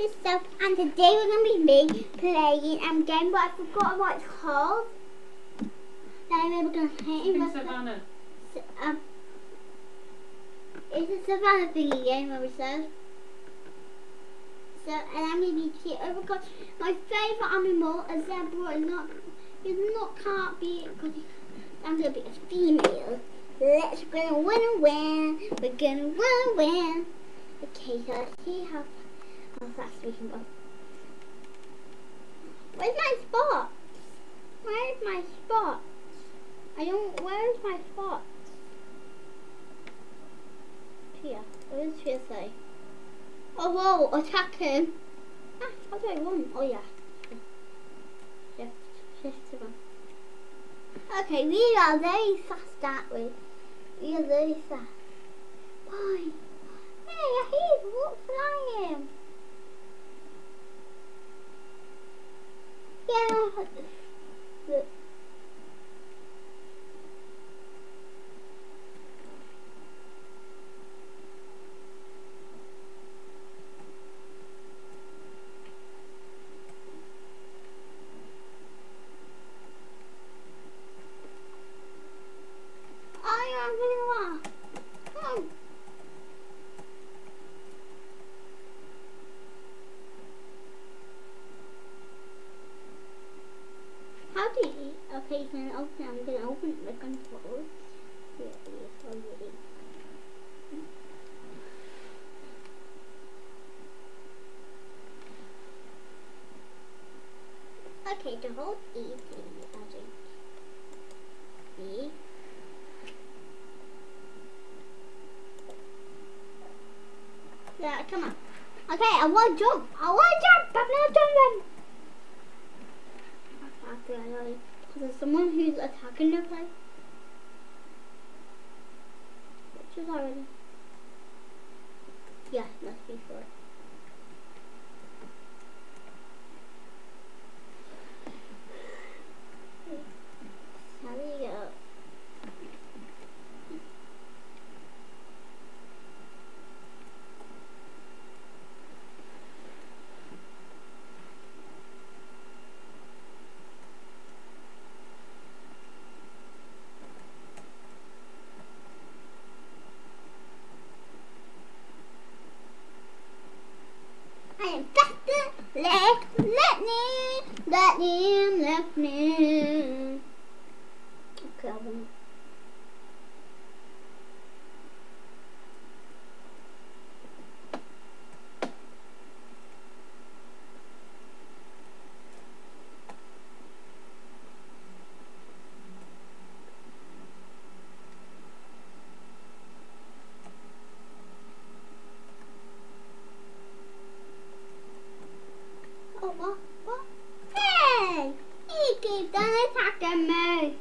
myself, and today we're going to be me playing a game, but I forgot what it's called. Then we're going to play it. Savannah. It's a Savannah thingy game, what we said. So, and I'm going to be cute. Oh my god, my favourite animal, a zebra, can't be, because I'm going to be a female. Let's go win. We're gonna win. Okay, so let's see how fast we can go. Where's my spot? Where's my spot? Where's my spot? Here. What does Tia say? Oh, whoa, attack him. How do I run? Oh, yeah. Shift to run. Okay, we are very fast, aren't we? We are very fast. Why? Hey, he's flying. Yeah. How do you eat? Okay, you can open it. I'm gonna open it the control. Yeah, already. Okay, the whole easy, I think. See? Yeah, come on. Okay, I want to jump. I'm not jumping. Because there's someone who's attacking the place. Which is already. Yeah, let's be sure. How do you go? I am faster. Let me. Okay, I won't. Oh, what? Hey! He keeps on attacking me.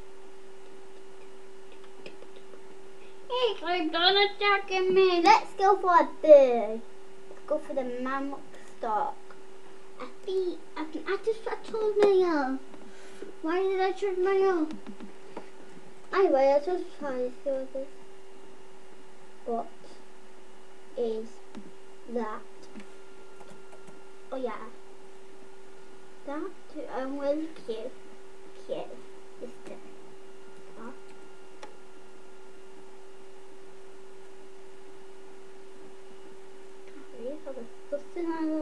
He keeps on attacking me. Let's go for a bird. Let's go for the mammoth stock. I just chose my Why did I choose my Anyway, I just try to see what this. What is that? Oh yeah. That was cute. This thing. Huh? Really? How the stuff in there?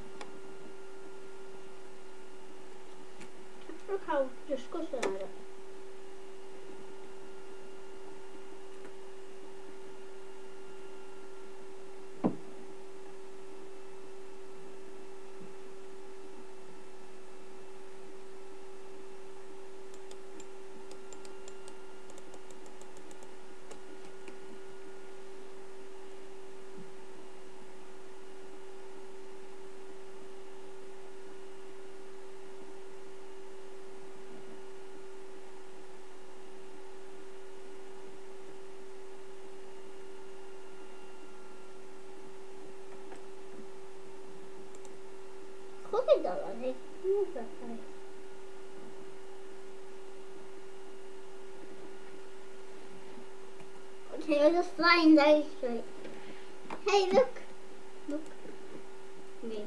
Look how disgusting I look. Okay, we're just flying very straight. Hey, look. Look. Me.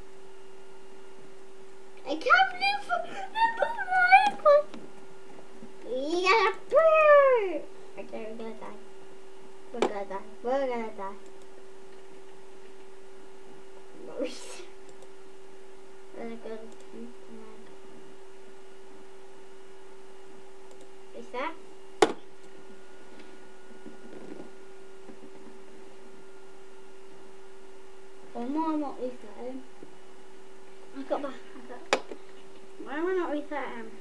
I can't believe the one. We gotta burn. Okay, we're gonna die. We're gonna die. We're gonna die. Maurice. We're gonna go to Is that? Oh no, I'm not resetting. I got back. Why am I not resetting?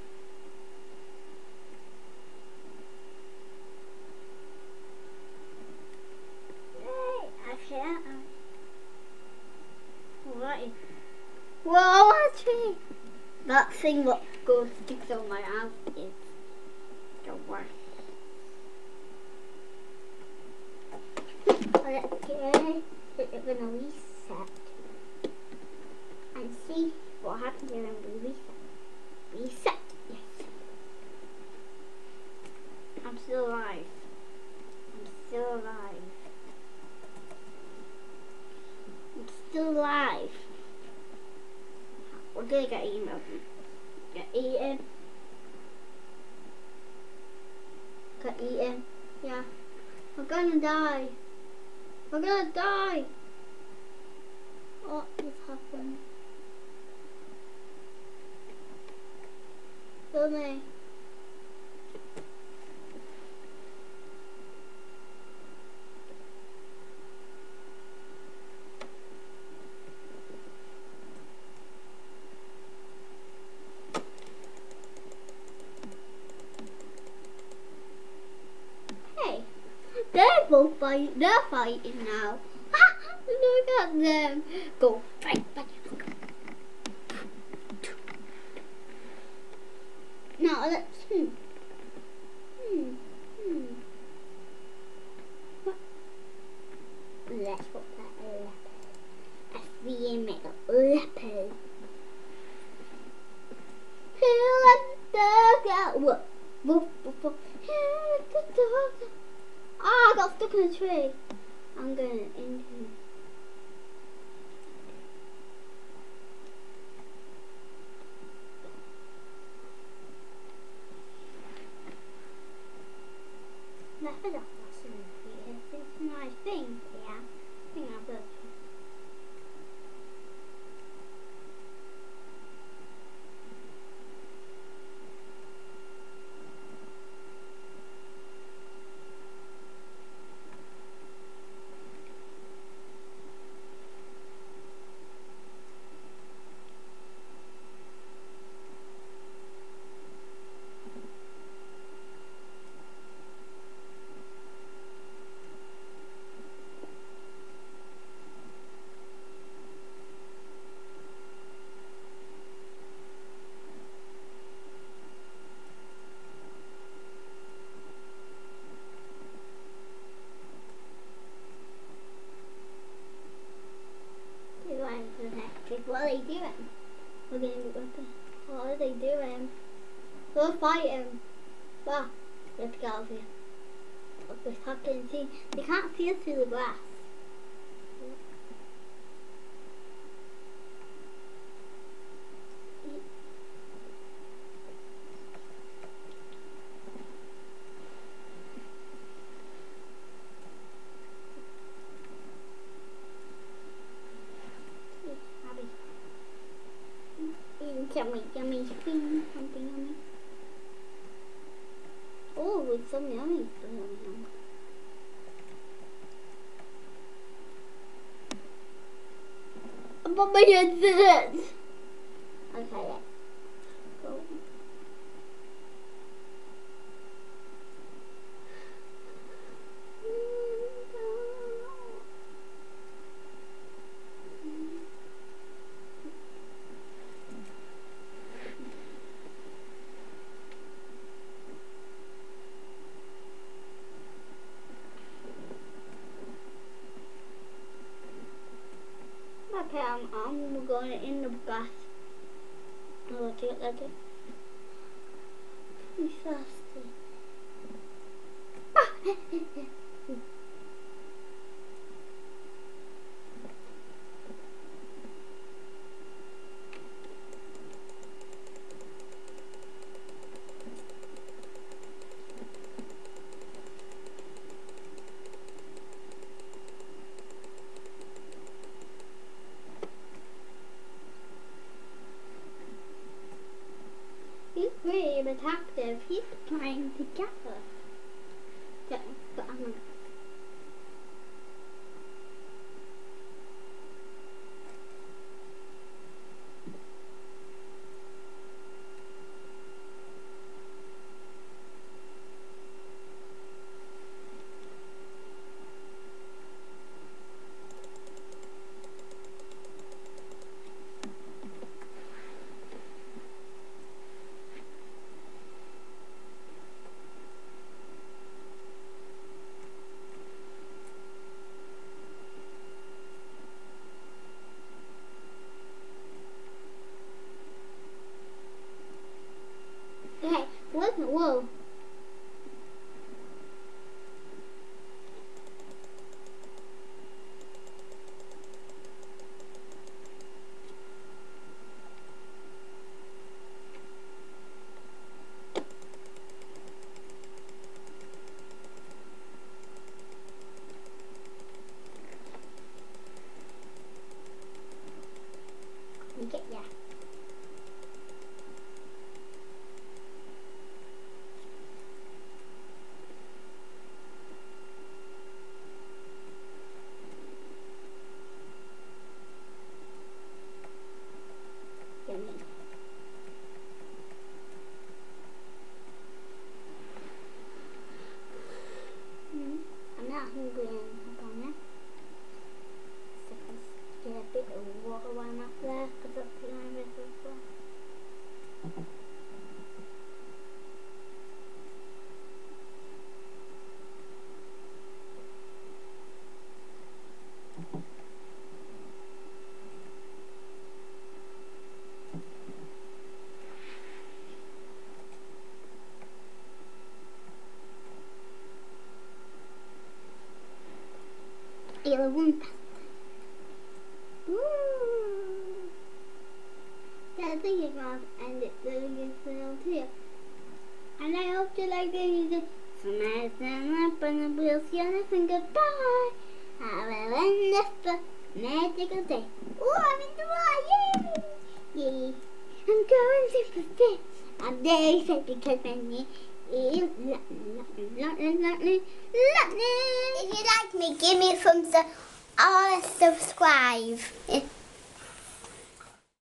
Yay! I've hit it. Alright. Whoa, a tree! That thing what goes sticks on my mouth is the worst. Okay, we're gonna reset and see what happens when we reset. Reset, yes. I'm still alive. I'm still alive. I'm still alive. We're gonna get eaten. Get eaten. Get eaten. Yeah. We're gonna die. We're gonna die. What just happened? Kill me. Hey, they're both fighting. They're fighting now. Look at them. Go fight, fight. Now let's Let's put that leopard. A VM make a leopard. Here let the dog out. Woof, woof, woof. Here let the dog out. Ah, I got stuck in a tree. I'm going into leopard off it's a nice thing, yeah. I think I've got what are they doing? What are they doing? They're fighting. Wow, we have to get out of here. Look, they're talking. See, they can't see us through the grass. Yummy, yummy, something yummy. Oh, it's some yummy. But my head did it. Okay, let's go. Okay, I'm going in the bath. I'll do it like it. I'm thirsty. Ah! He's pretty attractive. He's playing together. So, but I'm gonna. Okay, where's the wool? Get ya. Get me. I'm not hungry anymore. So let's get a bit of water while I'm up there, because that's the only river as well. Yellow one. Yeah, I think it's wrong, and it's really good too. And I hope you like the music. Smash them up and we'll see you next and goodbye. Have a wonderful, magical day. Oh, I'm in the water! Yay! Yay! I'm going super fit. I'm very fit because my name is Lachlan. If you like me, give me a thumbs up or subscribe.